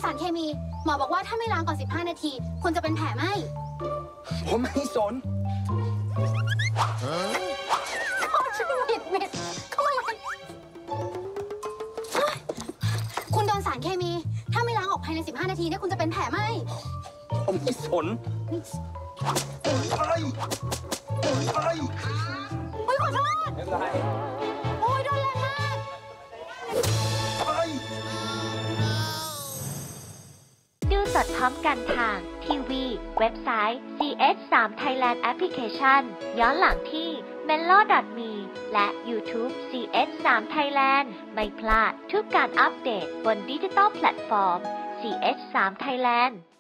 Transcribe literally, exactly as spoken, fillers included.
สารเคมีหมอบอกว่าถ้าไม่ล้างก่อนสิบห้านาทีคุณจะเป็นแผลไหมผมไม่สนบิดบิดเข้ามาเลยคุณโดนสารเคมีถ้าไม่ล้างออกภายในสิบห้านาทีเนี่ยคุณจะเป็นแผลไหมผมไม่สนไปไปโอ้ยขอโทษโอ้ยโดนแรงมากไปดูสดพร้อมกันทางทีวีเว็บไซต์ ซี เอช ทรี Thailand Application ย้อนหลังที่ เมโล ดอท มี และ YouTube ซี เอช ทรี Thailand ไม่พลาดทุกการอัปเดตบนดิจิตอลแพลตฟอร์ม ซี เอช ทรี Thailand